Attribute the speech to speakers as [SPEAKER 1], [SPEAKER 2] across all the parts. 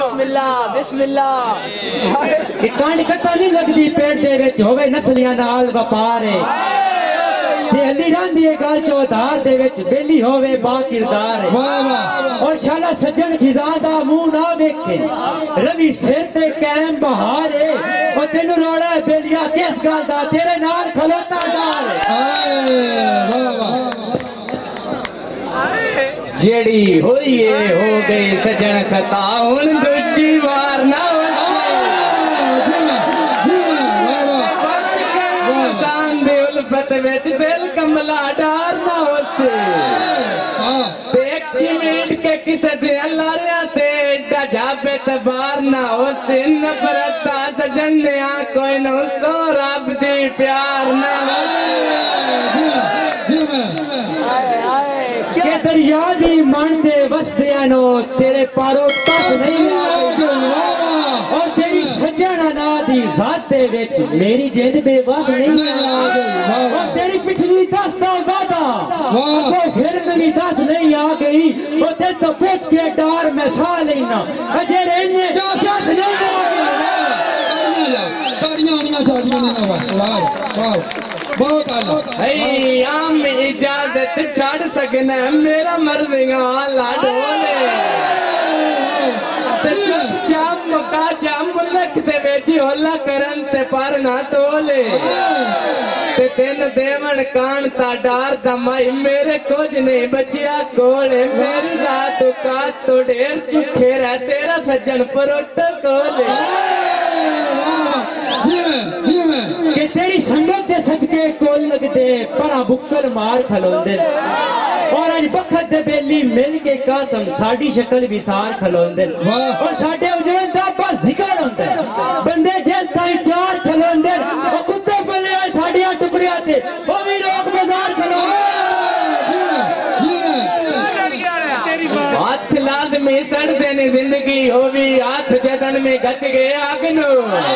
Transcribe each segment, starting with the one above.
[SPEAKER 1] बिस्मिल्लाह बिस्मिल्लाह
[SPEAKER 2] कांड कत्ता नहीं लगदी पेट दे विच होवे नस्लियां नाल व्यापार है ते हल्ली रंदी है गल चौधार दे विच बेली होवे बा किरदार है और शाला सज्जन खिजा दा मुंह ना वेखे रवि सिर ते कैम बहार है और तेनू रोड़ा है बेलिया किस गल दा तेरे नाल खलोता डाल जेड़ी होई है हो गई सज्जन खता हुन दूजी बार ना दिल कमला डार ना होसे देख मिनट के किसे दे अल्लाह ते जाबे तबार ना होसे नफरता सजन ने कोई न सो रब दी प्यार ना के दरिया दी मन दे वसदे नो तेरे पारो तस नहीं और तेरी सजन ना दी जात दे विच मेरी जिंद बेबस नहीं और तेरी पिछली 10 दा वादा वो फिर मेरी 10 नहीं आ गई और ते तो पूछ के डार में सा लेना अजे रहने जस नहीं बहुत आम इजाजत छड़ सकना मेरा मर्दिया लाडोले चुपचाप मुका चा मुल्क दे विच होला करन ते पर ना तोले ते तेन देवन कान ता डार दा माई मेरे कुछ नहीं बचिया कोले मेरी रात का तो ढेर चुखे रह तेरा सज्जन प्रोटोकॉल के तेरी संगत दे सकते कोल लगदे परा बुक्कर मार खलोंदे और आज बखत दे बेली मिल के कसम साडी शक्ल विसार खलोंदे और साडे उजड़न दा बस जिक्र होंदा बंदे जिस ताई चार खलोंदे ओ कुत्ते बने साडियां टुकड़ियां ते ओ भी लोग बाजार खलोंदे हाथ लाद में सड़ देने जिंदगी हो भी हाथ जदन में गत गए आगनो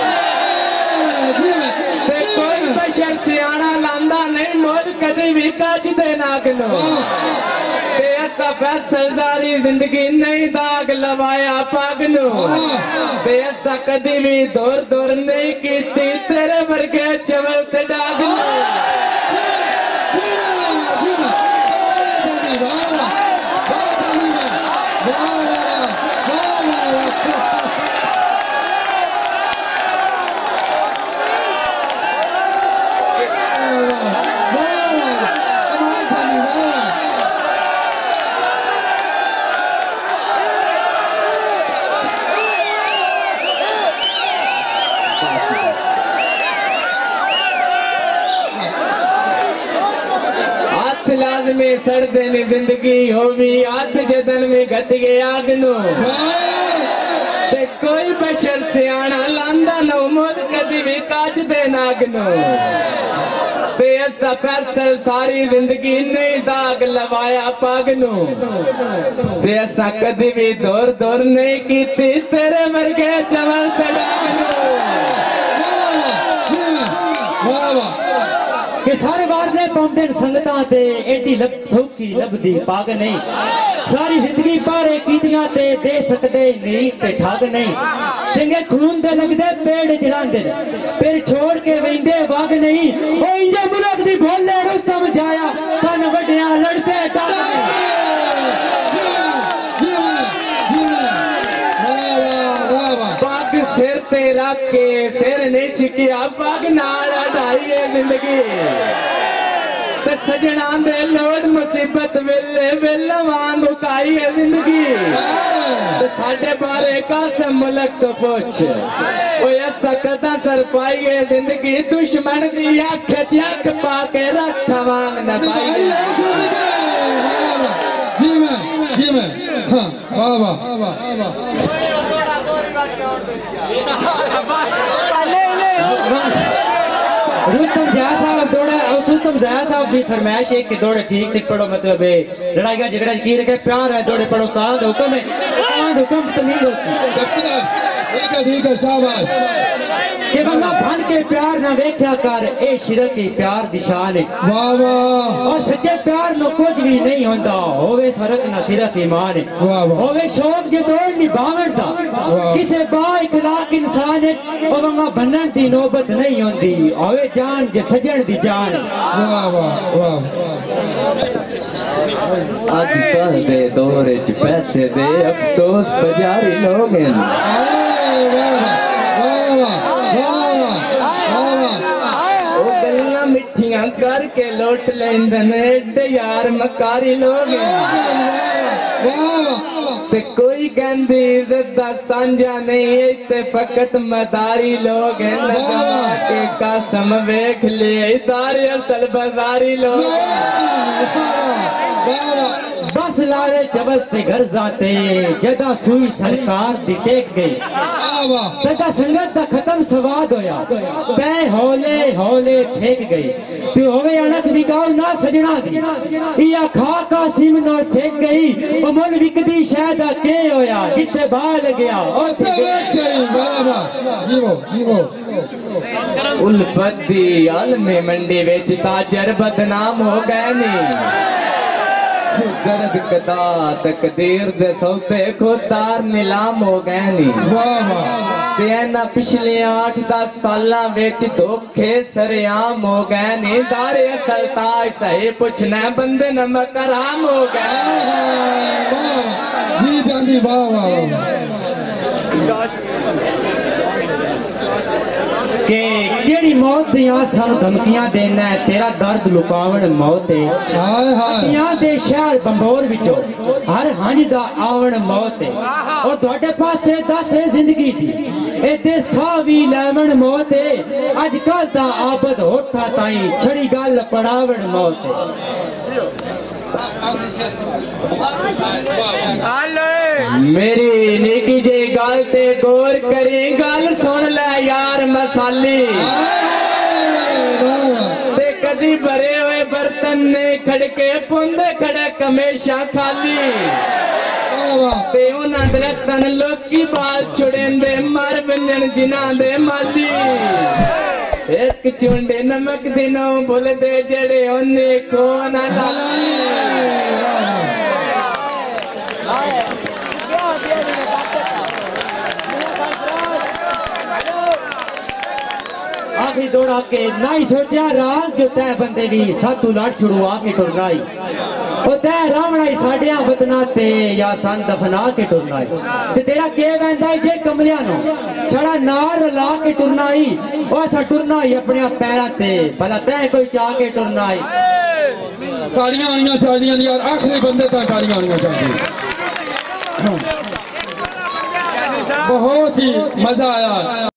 [SPEAKER 2] ते कोई बशर सियाना लांदा नहीं मोल कदी भी काज दे नागनो ते ऐसा फैसलदारी जिंदगी नहीं दाग लवाया पागनो ते ऐसा कदी भी दूर दूर नहीं कीती तेरे वर्गे चवल ते डागनो में सड़ देनी जिंदगी हो भी हाथ जदन में गत गए आगनो ते कोई बशर सियाना लांदा नो मोल कदी भी काज दे नागनो ते ऐसा फैसल सारी जिंदगी नहीं दाग लवाया पागनो ते ऐसा कदी भी दूर दूर नहीं कीती तेरे वर्गे चवल ते डागनो के सारे वारने पाउंदे संगतां ते एडी सौखी लभदी पाग नहीं सारी जिंदगी पारे कीतियां ते दे सकदे नहीं ते ठग नहीं चंगे खून दे लगदे पेड़ चढ़ांदे फिर छोड़ के वेंदे वाग नहीं ओ इंजे मुल्क दी भोले रुस्तम जाया तन वड्डियां लड़ते टाग पाग सिर ते रख के सिर नहीं छिकिया पाग नाल ढाई जिंदगी सजना दे लोड मुसीबत वेले वेले वांग मुकाई है जिंदगी साडे बारे कसम मुल्क तो पूछ ओ ऐसा कदा सर पाई है जिंदगी दुश्मन दी अख च अख पा के रख वांग न पाई वाह वाह रुस्तम जया साहब दौड़ा रुस्तम जया साहब की फरमाइश है कि दौड़े ठीक ठीक पढ़ो मतलब लड़ाई झगड़ा की रखे प्यार है दौड़े पढ़ो उस्ताद हुक्म है हुक्म तमीज हो
[SPEAKER 3] ठीक है शाबाश
[SPEAKER 1] कि बंदा भन के प्यार ना वेख्या कर, ए शिरक के प्यार दी शान है।
[SPEAKER 3] वाह वाह।
[SPEAKER 1] और सच्चे प्यार नो कुछ भी नहीं होता, होवे फर्क ना सिर्फ ईमान है।
[SPEAKER 3] वाह वाह।
[SPEAKER 1] होवे शौक जे दौड़ निभावण दा, किसे बा इखलाक इंसान है ओ बंदा बनण दी नौबत नहीं होंदी, होवे जान जे सजण दी जान है।
[SPEAKER 3] वाह वाह वाह।
[SPEAKER 2] आजकल दे दौर च पैसे दे अफसोस बाजारी लोग हैं। ओ गल्लां मिठियां करके लोट लेंदे ने एडे यार मकारी लोग हैं। ते कोई कहंदी इज्जत दा सांझा नहीं, ते फकत मदारी लोग हैं। लगा के कसम वेख ले इदारे असल बाजारी लोग।
[SPEAKER 1] बस लारे जबस ते घर जाते, जदा सुई सरकार दी टेक गई, तदा संगत दा खत्म स्वाद होया, पै हौले हौले फेंक गई। तू होवे अणख विकाऊ ना सजना दी, या खा कासिम ना सेक गई। ओ मुल विकदी शायद के होया, जिते बाल गया ओते बैठ गई। बाबा जीवो जीवो।
[SPEAKER 2] उल्फत दी आलमे मंडी विच ताजर बदनाम हो गए नी। दर्द कदा तकदीर दे सौदे को तार नीलाम हो गए नी। ते ना पिछले 8-10 सालां विच धोखे सरेआम हो गए नी। दारे असल ताज सही पुछना बंदे नमक हराम हो गए।
[SPEAKER 3] जी गांधी वाह वाह।
[SPEAKER 1] के केड़ी मौत दियां सानू धमकियां देना है, तेरा दर्द लुकावण मौत है।
[SPEAKER 3] हाय हाय।
[SPEAKER 1] दियां दे शहर बंबोर विचों हर हंज दा आवण मौत है। और तुहाडे पासे 10 है जिंदगी दी, एते साह भी लैवण मौत है। अजकल दा आबद होठा ताई छड़ी गल पड़ावण मौत है।
[SPEAKER 2] मेरी निकी जे गल ते गौर करी, गल सुन ले यार मसाली। ते कदी भरे हुए बर्तन ने खड़के पुंदे खड़े हमेशा खाली। ते उन्हां दरख्तां लोकी बाल छुड़ेंदे मर बंजन जिन्हां दे माली। एक चुंडे नमक दिनों भुलदे जड़े ओने खो ना लाली।
[SPEAKER 1] आखिरी दौड़ा के ना ही सोचा राज जो तय बंदे भी सातू लाट छुड़वा के टुरनाई। ओ तय रावणा ही साडिया वतना ते या सन दफना के टुरनाई। ते तेरा के वंदा जे कमलिया नो छड़ा नार ला के टुरनाई। ओ असा टुरना ही अपने पैरां ते, भला तय कोई चा के टुरनाई।
[SPEAKER 3] तालियां आनियां चाहिए यार, आखिरी बंदे तक तालियां आनियां चाहिए। बहुत ही मजा आया।